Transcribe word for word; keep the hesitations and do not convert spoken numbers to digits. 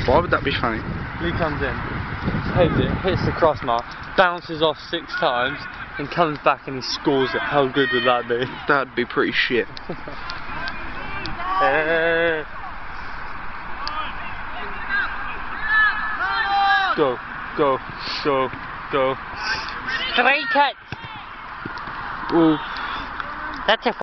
Why would that be funny? He comes in, heads it, hits the crossbar, bounces off six times, and comes back and he scores it. How good would that be? That'd be pretty shit. Hey. Go, go, go, go. Three cuts! Ooh. That's a